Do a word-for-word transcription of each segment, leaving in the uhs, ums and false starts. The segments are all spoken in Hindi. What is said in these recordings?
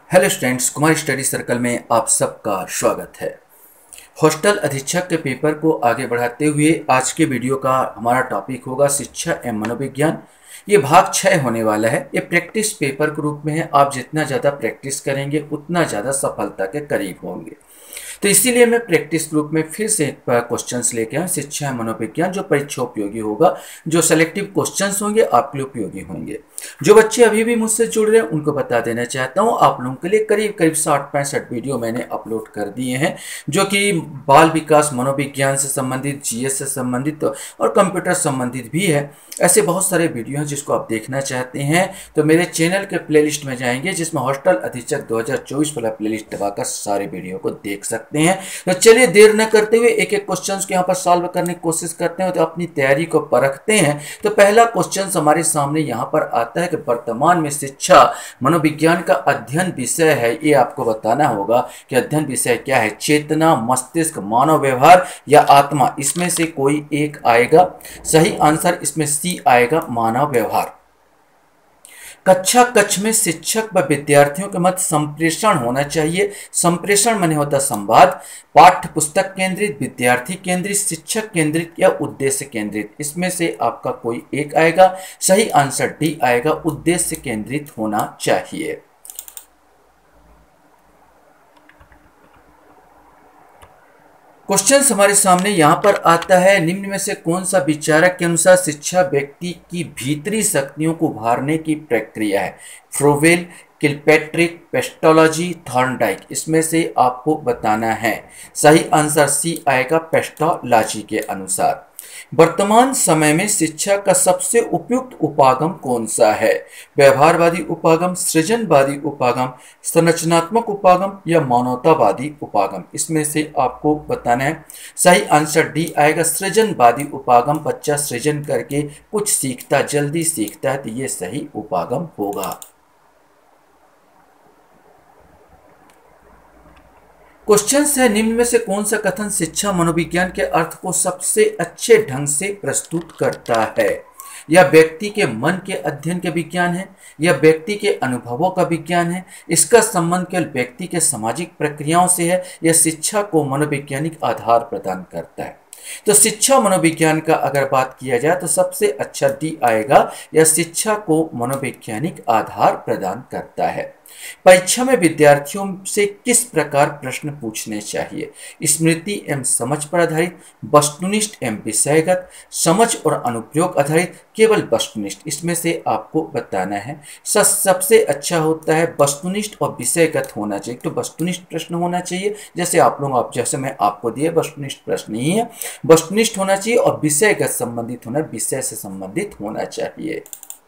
Hello students, Kumar study circle में आप सबका स्वागत है। हॉस्टल अधीक्षक के पेपर को आगे बढ़ाते हुए आज के वीडियो का हमारा टॉपिक होगा शिक्षा एवं मनोविज्ञान। ये भाग छः होने वाला है। ये प्रैक्टिस पेपर के रूप में है। आप जितना ज़्यादा प्रैक्टिस करेंगे उतना ज़्यादा सफलता के करीब होंगे। तो इसीलिए मैं प्रैक्टिस ग्रुप में फिर से क्वेश्चंस लेके आया शिक्षा मनोविज्ञान, जो परीक्षा उपयोगी होगा, जो सेलेक्टिव क्वेश्चंस होंगे आपके लिए उपयोगी होंगे। जो बच्चे अभी भी मुझसे जुड़ रहे हैं उनको बता देना चाहता हूं, आप लोगों के लिए करीब करीब साठ पैंसठ वीडियो मैंने अपलोड कर दिए हैं, जो कि बाल विकास, मनोविज्ञान से संबंधित, जीएस से संबंधित और कंप्यूटर संबंधित भी है। ऐसे बहुत सारे वीडियो हैं जिसको आप देखना चाहते हैं तो मेरे चैनल के प्लेलिस्ट में जाएंगे, जिसमें हॉस्टल अधीक्षक दो हज़ार चौबीस वाला प्लेलिस्ट दबाकर सारे वीडियो को देख सकते हैं। तो चलिए देर न करते हुए एक एक क्वेश्चन को यहाँ पर सॉल्व करने की कोशिश करते हैं, तो अपनी तैयारी को परखते हैं। तो पहला क्वेश्चन हमारे सामने यहाँ पर आता है कि वर्तमान में शिक्षा मनोविज्ञान का अध्ययन विषय है। ये आपको बताना होगा कि अध्ययन विषय क्या है। चेतना, मस्तिष्क, मानव व्यवहार या आत्मा, इसमें से कोई एक आएगा। सही आंसर इसमें सी आएगा, मानव व्यवहार। कक्षा कक्ष में शिक्षक व विद्यार्थियों के मध्य संप्रेषण होना चाहिए। संप्रेषण माने होता संवाद। पाठ्य पुस्तक केंद्रित, विद्यार्थी केंद्रित, शिक्षक केंद्रित या उद्देश्य केंद्रित, इसमें से आपका कोई एक आएगा। सही आंसर डी आएगा, उद्देश्य केंद्रित होना चाहिए। क्वेश्चन हमारे सामने यहाँ पर आता है, निम्न में से कौन सा विचारक के अनुसार शिक्षा व्यक्ति की भीतरी शक्तियों को उभारने की प्रक्रिया है। फ्रोवेल, किलपैट्रिक, पेस्टोलॉजी, थॉर्नडाइक, इसमें से आपको बताना है। सही आंसर सी आएगा, पेस्टोलॉजी के अनुसार। वर्तमान समय में शिक्षा का सबसे उपयुक्त उपागम कौन सा है। व्यवहारवादी उपागम, सृजनवादी उपागम, संरचनात्मक उपागम या मानवतावादी उपागम, इसमें से आपको बताना है। सही आंसर डी आएगा, सृजनवादी उपागम। बच्चा सृजन करके कुछ सीखता, जल्दी सीखता है, तो ये सही उपागम होगा। क्वेश्चन है, निम्न में से कौन सा कथन शिक्षा मनोविज्ञान के अर्थ को सबसे अच्छे ढंग से प्रस्तुत करता है। यह व्यक्ति के मन के अध्ययन के विज्ञान है, यह व्यक्ति के अनुभवों का विज्ञान है, इसका संबंध केवल व्यक्ति के सामाजिक प्रक्रियाओं से है, यह शिक्षा को मनोवैज्ञानिक आधार प्रदान करता है। तो शिक्षा मनोविज्ञान का अगर बात किया जाए तो सबसे अच्छा डी आएगा, यह शिक्षा को मनोवैज्ञानिक आधार प्रदान करता है। परीक्षा में विद्यार्थियों से किस प्रकार प्रश्न पूछने चाहिए। स्मृति एवं समझ पर आधारित, वस्तुनिष्ठ एवं विषयगत, समझ और अनुप्रयोग आधारित, केवल वस्तुनिष्ठ, इसमें से आपको बताना है। सबसे अच्छा होता है वस्तुनिष्ठ और विषयगत होना चाहिए। तो वस्तुनिष्ठ प्रश्न होना चाहिए, जैसे आप लोग आप जैसे मैं आपको दिए वस्तुनिष्ठ प्रश्न ही है, वस्तुनिष्ठ होना चाहिए और विषयगत संबंधित होना, विषय से संबंधित होना चाहिए।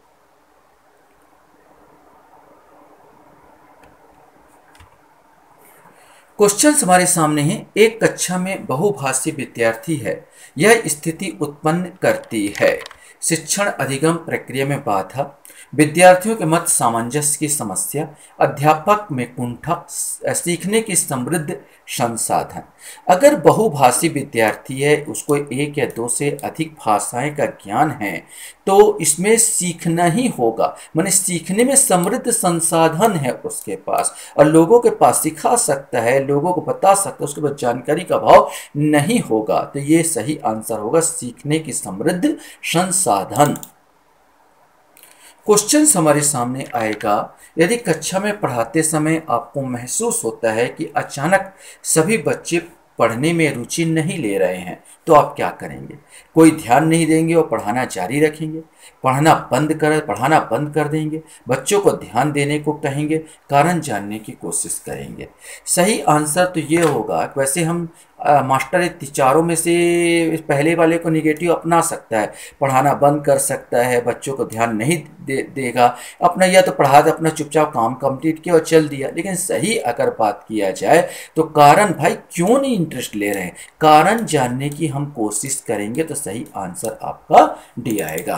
क्वेश्चन हमारे सामने है, एक कक्षा में बहुभाषी विद्यार्थी है, यह स्थिति उत्पन्न करती है। शिक्षण अधिगम प्रक्रिया में बाधा, विद्यार्थियों के मध्य सामंजस्य की समस्या, अध्यापक में कुंठा, सीखने की समृद्ध संसाधन। अगर बहुभाषी विद्यार्थी है, उसको एक या दो से अधिक भाषाएं का ज्ञान है, तो इसमें सीखना ही होगा। माने सीखने में समृद्ध संसाधन है उसके पास और लोगों के पास सिखा सकता है, लोगों को बता सकता है, उसके पास जानकारी का अभाव नहीं होगा। तो ये सही आंसर होगा, सीखने की समृद्ध संसाधन। क्वेश्चन हमारे सामने आएगा, यदि कक्षा में पढ़ाते समय आपको महसूस होता है कि अचानक सभी बच्चे पढ़ने में रुचि नहीं ले रहे हैं, तो आप क्या करेंगे। कोई ध्यान नहीं देंगे और पढ़ाना जारी रखेंगे, पढ़ना बंद कर पढ़ाना बंद कर देंगे, बच्चों को ध्यान देने को कहेंगे, कारण जानने की कोशिश करेंगे। सही आंसर तो ये होगा, वैसे हम आ, मास्टर चारों में से पहले वाले को निगेटिव अपना सकता है, पढ़ाना बंद कर सकता है, बच्चों को ध्यान नहीं दे, देगा अपना, या तो पढ़ा अपना चुपचाप काम कंप्लीट किया और चल दिया। लेकिन सही अगर बात किया जाए तो कारण, भाई क्यों नहीं इंटरेस्ट ले रहे हैं, कारण जानने की हम कोशिश करेंगे। तो सही आंसर आपका डी आएगा।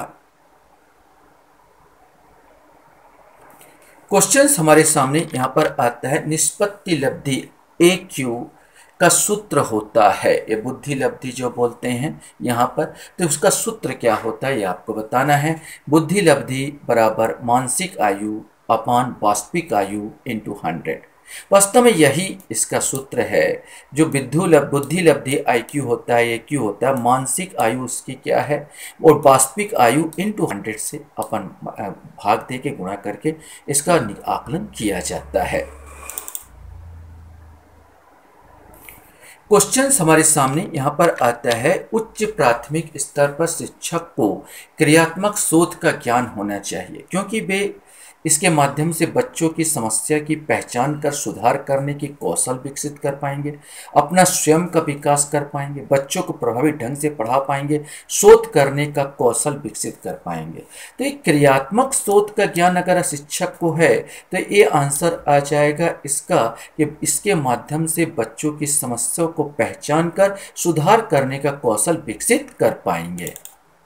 क्वेश्चन हमारे सामने यहां पर आता है, निष्पत्ति लब्धि ए क्यू का सूत्र होता है, ये बुद्धि लब्धि जो बोलते हैं यहाँ पर, तो उसका सूत्र क्या होता है ये आपको बताना है। बुद्धि लब्धि बराबर मानसिक आयु अपान वास्तविक आयु इंटू हंड्रेड। वास्तव में यही इसका सूत्र है। जो विद्यु बुद्धि लब्धि आई क्यू होता है, ए क्यू होता है, मानसिक आयु उसकी क्या है, और वास्तविक आयु इंटू हंड्रेड से अपन भाग दे के गुणा करके इसका आकलन किया जाता है। क्वेश्चन हमारे सामने यहाँ पर आता है, उच्च प्राथमिक स्तर पर शिक्षक को क्रियात्मक शोध का ज्ञान होना चाहिए, क्योंकि वे इसके माध्यम से बच्चों की समस्या की पहचान कर सुधार करने की कौशल विकसित कर पाएंगे, अपना स्वयं का विकास कर पाएंगे, बच्चों को प्रभावी ढंग से पढ़ा पाएंगे, शोध करने का कौशल विकसित कर पाएंगे। तो एक क्रियात्मक शोध का ज्ञान अगर शिक्षक को है तो ये आंसर आ जाएगा इसका कि इसके माध्यम से बच्चों की समस्याओं को पहचान कर सुधार करने का कौशल विकसित कर पाएंगे।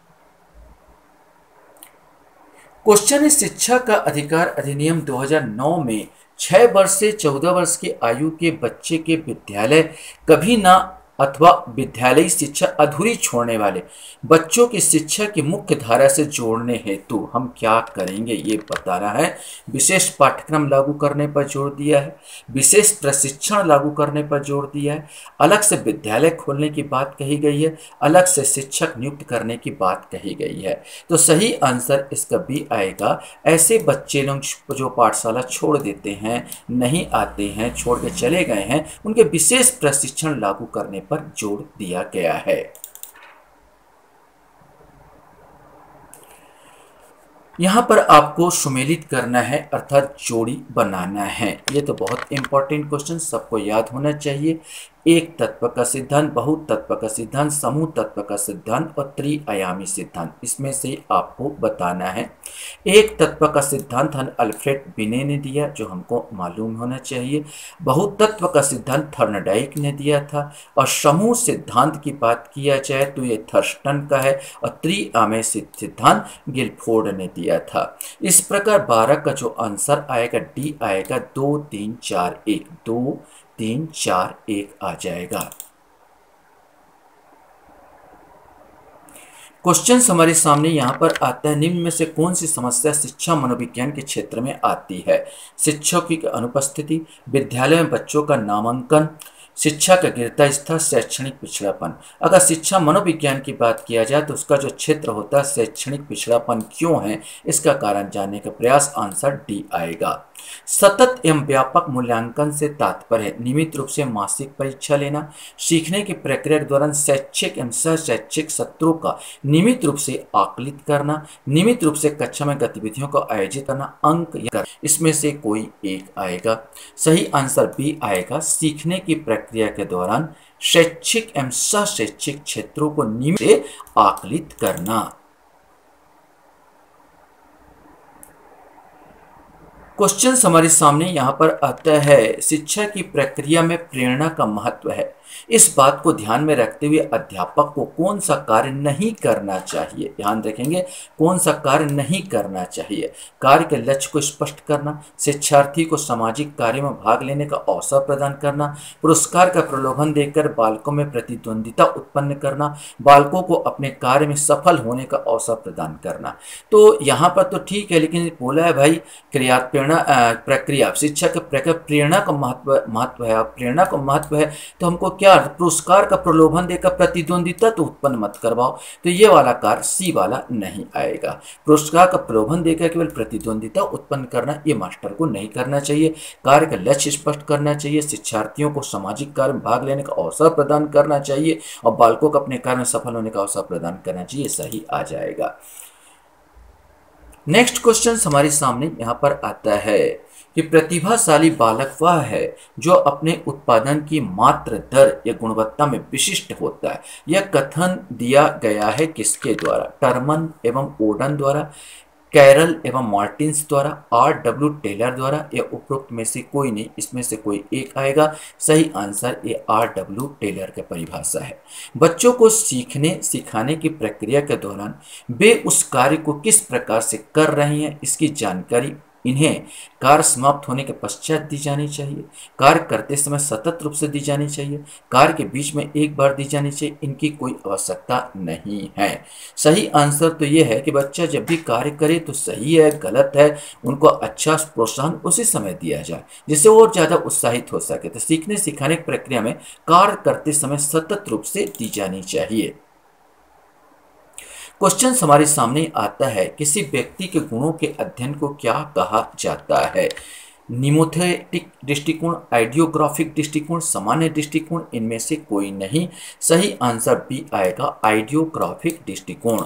क्वेश्चन है, शिक्षा का अधिकार अधिनियम दो हज़ार नौ में छह वर्ष से चौदह वर्ष की आयु के बच्चे के विद्यालय कभी ना अथवा विद्यालयी शिक्षा अधूरी छोड़ने वाले बच्चों की शिक्षा की मुख्य धारा से जोड़ने हेतु हम क्या करेंगे ये बता रहा है। विशेष पाठ्यक्रम लागू करने पर जोर दिया है, विशेष प्रशिक्षण लागू करने पर जोर दिया है, अलग से विद्यालय खोलने की बात कही गई है, अलग से शिक्षक नियुक्त करने की बात कही गई है। तो सही आंसर इसका बी आएगा। ऐसे बच्चे लोग जो पाठशाला छोड़ देते हैं, नहीं आते हैं, छोड़ के चले गए हैं, उनके विशेष प्रशिक्षण लागू करने पर जोर दिया गया है। यहां पर आपको सुमेलित करना है अर्थात जोड़ी बनाना है। ये तो बहुत इंपॉर्टेंट क्वेश्चन सबको याद होना चाहिए। एक तत्व का सिद्धांत, बहु तत्व का सिद्धांत, समूह तत्व का सिद्धांत और त्रिआयामी सिद्धांत, इसमें से आपको बताना है। एक तत्व का सिद्धांत हम अल्फ्रेड बिने ने दिया, जो हमको मालूम होना चाहिए। बहुतत्व का सिद्धांत थर्नडाइक ने दिया था, और समूह सिद्धांत की बात किया जाए तो ये थर्स्टन का है, और त्रिआयामी सिद्धांत गिलफोर्ड ने दिया था। इस प्रकार बारह का जो आंसर आएगा डी आएगा, दो तीन चार एक, दो तीन चार एक आ जाएगा। क्वेश्चन हमारे सामने यहाँ पर आता है, निम्न में से कौन सी समस्या शिक्षा मनोविज्ञान के क्षेत्र में आती है? शिक्षकों की अनुपस्थिति, विद्यालय में बच्चों का नामांकन, शिक्षा का गिरता स्तर, शैक्षणिक पिछड़ापन। अगर शिक्षा मनोविज्ञान की बात किया जाए तो उसका जो क्षेत्र होता है शैक्षणिक पिछड़ापन क्यों है, इसका कारण जानने का प्रयास, आंसर डी आएगा। सतत एवं व्यापक मूल्यांकन से तात्पर्य है नियमित रूप से मासिक परीक्षा लेना, सीखने की प्रक्रिया के दौरान शैक्षिक एवं सह शैक्षिक सत्रों का नियमित रूप से आकलित करना, नियमित रूप से कक्षा में गतिविधियों को आयोजित करना, अंक या इसमें से कोई एक आएगा। सही आंसर बी आएगा, सीखने की प्रक्रिया के दौरान शैक्षिक एवं सह शैक्षिक क्षेत्रों को नियमित से आकलित करना। क्वेश्चन हमारे सामने यहाँ पर आता है, शिक्षा की प्रक्रिया में प्रेरणा का महत्व है। इस बात को ध्यान में रखते हुए अध्यापक को कौन सा कार्य नहीं करना चाहिए? ध्यान रखेंगे, कौन सा कार्य नहीं करना चाहिए। कार्य के लक्ष्य को स्पष्ट करना, शिक्षार्थी को सामाजिक कार्य में भाग लेने का अवसर प्रदान करना, पुरस्कार का प्रलोभन देकर बालकों में प्रतिद्वंदिता उत्पन्न करना, बालकों को अपने कार्य में सफल होने का अवसर प्रदान करना। तो यहाँ पर तो ठीक है, लेकिन बोला है भाई क्रिया प्रेरणा प्रक्रिया, शिक्षा के प्रक्रिया प्रेरणा का महत्व महत्व है। प्रेरणा का महत्व है तो हमको क्या, पुरस्कार का प्रलोभन देकर प्रतिद्वंदिता तो उत्पन्न मत करवाओ। तो ये वाला कार्य सी वाला नहीं आएगा। पुरस्कार का प्रलोभन देकर केवल प्रतिद्वंदिता उत्पन्न करना, ये मास्टर को नहीं करना चाहिए। कार्य का लक्ष्य स्पष्ट करना चाहिए, शिक्षार्थियों को सामाजिक कार्य में भाग लेने का अवसर प्रदान करना चाहिए, और बालकों को अपने कार्य में सफल होने का अवसर प्रदान करना चाहिए। सही आ जाएगा। नेक्स्ट क्वेश्चन हमारे सामने यहाँ पर आता है कि प्रतिभाशाली बालक वह है जो अपने उत्पादन की मात्र दर या गुणवत्ता में विशिष्ट होता है। यह कथन दिया गया है किसके द्वारा? टर्मन एवं ओडन द्वारा, कैरल एवं मार्टिन्स द्वारा, आर डब्ल्यू टेलर द्वारा, या उपरोक्त में से कोई नहीं, इसमें से कोई एक आएगा। सही आंसर ये आर डब्ल्यू टेलर की परिभाषा है। बच्चों को सीखने सिखाने की प्रक्रिया के दौरान वे उस कार्य को किस प्रकार से कर रहे हैं, इसकी जानकारी इन्हें कार्य समाप्त होने के पश्चात दी जानी चाहिए, कार्य करते समय सतत रूप से दी जानी चाहिए, कार्य के बीच में एक बार दी जानी चाहिए, इनकी कोई आवश्यकता नहीं है। सही आंसर तो ये है कि बच्चा जब भी कार्य करे तो सही है गलत है उनको अच्छा प्रोत्साहन उसी समय दिया जाए जिससे वो और ज़्यादा उत्साहित हो सके। तो सीखने सिखाने की प्रक्रिया में कार्य करते समय सतत रूप से दी जानी चाहिए। क्वेश्चन हमारे सामने आता है, किसी व्यक्ति के गुणों के अध्ययन को क्या कहा जाता है? निमोथेटिक दृष्टिकोण, आइडियोग्राफिक दृष्टिकोण, सामान्य दृष्टिकोण, इनमें से कोई नहीं। सही आंसर बी आएगा, आइडियोग्राफिक दृष्टिकोण।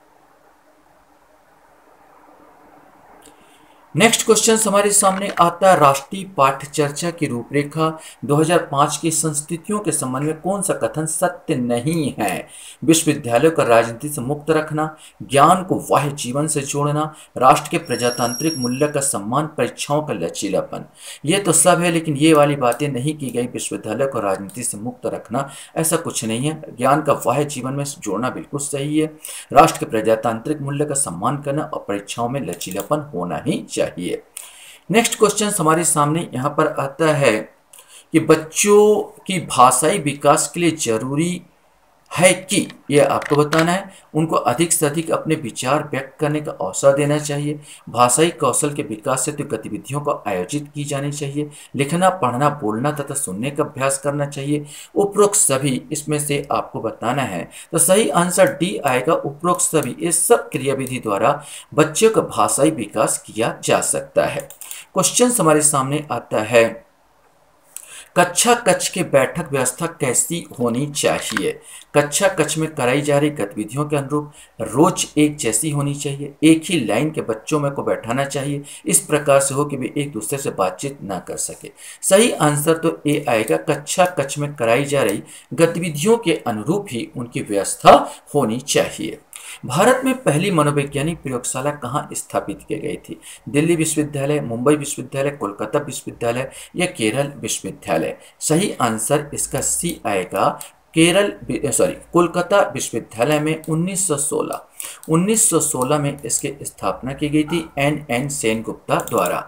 नेक्स्ट क्वेश्चन हमारे सामने आता है, राष्ट्रीय पाठ्य चर्चा की रूपरेखा दो हज़ार पाँच की संस्कृतियों के संबंध में कौन सा कथन सत्य नहीं है? विश्वविद्यालयों का राजनीति से मुक्त रखना, ज्ञान को बाह्य जीवन से जोड़ना, राष्ट्र के प्रजातांत्रिक मूल्य का सम्मान, परीक्षाओं का लचीलापन। ये तो सब है लेकिन ये वाली बातें नहीं की गई। विश्वविद्यालय को राजनीति से मुक्त रखना ऐसा कुछ नहीं है। ज्ञान का बाह्य जीवन में जोड़ना बिल्कुल सही है। राष्ट्र के प्रजातांत्रिक मूल्य का सम्मान करना और परीक्षाओं में लचीलापन होना ही चाहिए। चाहिए। नेक्स्ट क्वेश्चन हमारे सामने यहां पर आता है कि बच्चों की भाषाई विकास के लिए जरूरी है कि यह आपको बताना है, उनको अधिक से अधिक अपने विचार व्यक्त करने का अवसर देना चाहिए, भाषाई कौशल के विकास से तो गतिविधियों को आयोजित की जानी चाहिए, लिखना पढ़ना बोलना तथा सुनने का अभ्यास करना चाहिए। उपरोक्त सभी इसमें से आपको बताना है। तो सही आंसर डी आएगा, उपरोक्त सभी। इस सब क्रियाविधि द्वारा बच्चों का भाषाई विकास किया जा सकता है। क्वेश्चन हमारे सामने आता है, कक्षा कक्ष के बैठक व्यवस्था कैसी होनी चाहिए? कक्षा कक्ष में कराई जा रही गतिविधियों के अनुरूप रोज एक जैसी होनी चाहिए, एक ही लाइन के बच्चों में को बैठाना चाहिए, इस प्रकार से हो कि वे एक दूसरे से बातचीत ना कर सके। सही आंसर तो ए आएगा, कक्षा कक्ष में कराई जा रही गतिविधियों के अनुरूप ही उनकी व्यवस्था होनी चाहिए। भारत में पहली मनोवैज्ञानिक प्रयोगशाला कहाँ स्थापित की गई थी? दिल्ली विश्वविद्यालय, मुंबई विश्वविद्यालय, कोलकाता विश्वविद्यालय या केरल विश्वविद्यालय? सही आंसर इसका सी आएगा, केरल सॉरी कोलकाता विश्वविद्यालय में उन्नीस सौ सोलह उन्नीस सौ सोलह में इसकी स्थापना की गई थी एन एन सेनगुप्ता द्वारा।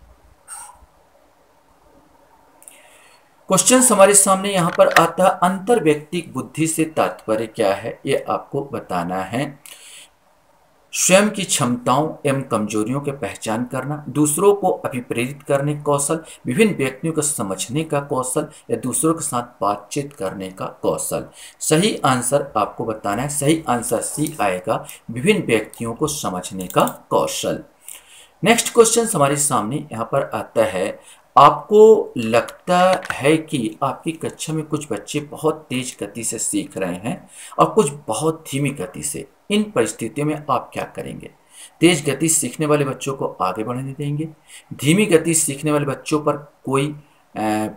क्वेश्चन हमारे सामने यहां पर आता है, अंतर व्यक्तिक बुद्धि से तात्पर्य क्या है? ये आपको बताना है। स्वयं की क्षमताओं एवं कमजोरियों की पहचान करना, दूसरों को अभिप्रेरित करने का कौशल, विभिन्न व्यक्तियों को समझने का कौशल या दूसरों के साथ बातचीत करने का कौशल। सही आंसर आपको बताना है, सही आंसर सी आएगा, विभिन्न व्यक्तियों को समझने का कौशल। नेक्स्ट क्वेश्चन हमारे सामने यहाँ पर आता है, आपको लगता है कि आपकी कक्षा में कुछ बच्चे बहुत तेज गति से सीख रहे हैं और कुछ बहुत धीमी गति से। इन परिस्थितियों में आप क्या करेंगे? तेज गति सीखने वाले बच्चों को आगे बढ़ने देंगे, धीमी गति सीखने वाले बच्चों पर कोई आ,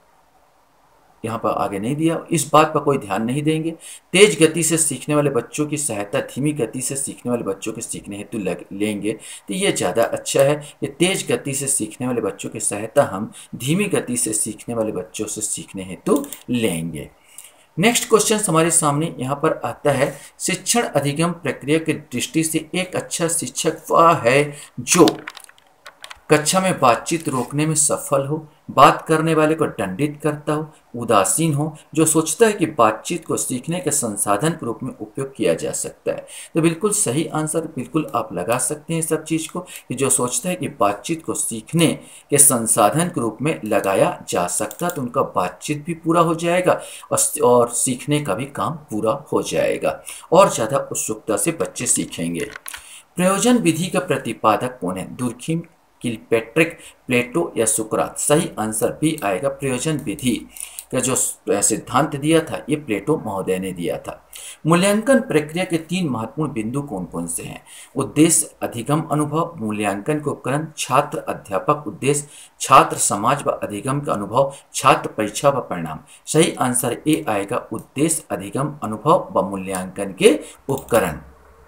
यहाँ पर आगे नहीं दिया, इस बात पर कोई ध्यान नहीं देंगे। तेज गति से सीखने वाले बच्चों की सहायता धीमी गति से सीखने वाले बच्चों के सीखने हेतु लग लेंगे तो ये ज़्यादा अच्छा है। ये तेज गति से सीखने वाले बच्चों की सहायता हम धीमी गति से सीखने वाले बच्चों से सीखने हेतु लेंगे। नेक्स्ट क्वेश्चन हमारे सामने यहाँ पर आता है, शिक्षण अधिगम प्रक्रिया की दृष्टि से एक अच्छा शिक्षक वह है जो कक्षा में बातचीत रोकने में सफल हो, बात करने वाले को दंडित करता हो, उदासीन हो, जो सोचता है कि बातचीत को सीखने के संसाधन के रूप में उपयोग किया जा सकता है। तो बिल्कुल सही आंसर बिल्कुल आप लगा सकते हैं सब चीज़ को, कि जो सोचता है कि बातचीत को सीखने के संसाधन के रूप में लगाया जा सकता है तो उनका बातचीत भी पूरा हो जाएगा और, और सीखने का भी काम पूरा हो जाएगा और ज़्यादा उत्सुकता से बच्चे सीखेंगे। प्रयोजन विधि का प्रतिपादक कौन है? दुर्खिम, किलपैट्रिक, प्लेटो या सुकरात? सही आंसर भी आएगा, प्रयोजन विधि का जो सिद्धांत दिया था ये प्लेटो महोदय ने दिया था। मूल्यांकन प्रक्रिया के तीन महत्वपूर्ण बिंदु कौन कौन से हैं? उद्देश्य, अधिगम, अनुभव, मूल्यांकन के उपकरण, छात्र अध्यापक उद्देश्य, छात्र समाज व अधिगम का अनुभव, छात्र परीक्षा व परिणाम। सही आंसर ए आएगा, उद्देश्य, अधिगम, अनुभव व मूल्यांकन के उपकरण।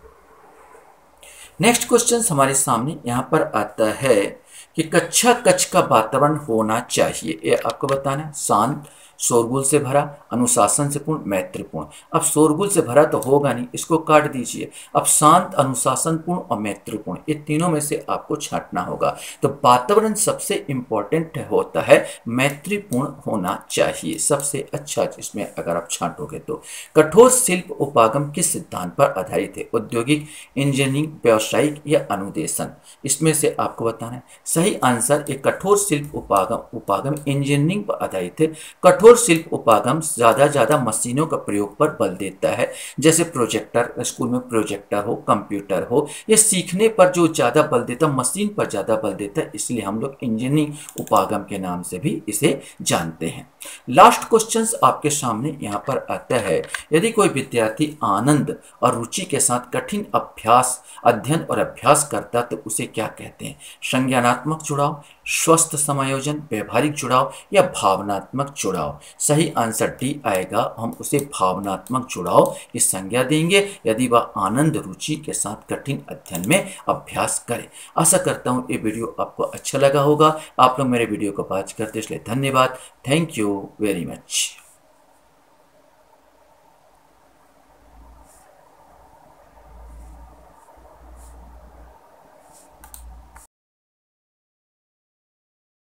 नेक्स्ट क्वेश्चन हमारे सामने यहाँ पर आता है कि कक्षा कक्ष का वातावरण होना चाहिए, ये आपको बताना है। शांत, शोरगुल से भरा, अनुशासन से पूर्ण, मैत्रीपूर्ण। अब शोरगुल से भरा तो होगा नहीं, इसको काट दीजिए। अब शांत, अनुशासनपूर्ण और मैत्रीपूर्ण, ये तीनों में से आपको छांटना होगा। तो वातावरण सबसे इंपॉर्टेंट होता है, मैत्रीपूर्ण होना चाहिए सबसे अच्छा, जिसमें अगर आप छांटोगे तो। कठोर शिल्प उपागम किस सिद्धांत पर आधारित है? औद्योगिक, इंजीनियरिंग, व्यावसायिक या अनुदेशन? इसमें से आपको बताना है। सही आंसर एक कठोर शिल्प उपागम उपागम इंजीनियरिंग पर आधारित है। कठोर शिल्प उपागम ज़्यादा ज़्यादा मशीनों का प्रयोग पर बल देता है, जैसे प्रोजेक्टर, स्कूल में प्रोजेक्टर हो, कंप्यूटर हो, ये सीखने पर जो ज़्यादा बल देता है, मशीन पर ज़्यादा बल देता है, इसलिए हम लोग इंजीनियरिंग उपागम के नाम से भी इसे जानते हैं। लास्ट क्वेश्चंस आपके सामने यहाँ पर आता है। यदि कोई विद्यार्थी आनंद और रुचि के साथ कठिन अभ्यास अध्ययन और अभ्यास करता तो उसे क्या कहते हैं? संज्ञानात्मक जुड़ाव, स्वस्थ समायोजन, व्यवहारिक जुड़ाव या भावनात्मक जुड़ाव? सही आंसर डी आएगा, हम उसे भावनात्मक जुड़ाव की संज्ञा देंगे यदि वह आनंद रुचि के साथ कठिन अध्ययन में अभ्यास करे। आशा करता हूँ ये वीडियो आपको अच्छा लगा होगा। आप लोग मेरे वीडियो को वॉच करते इसलिए धन्यवाद। Thank you very much.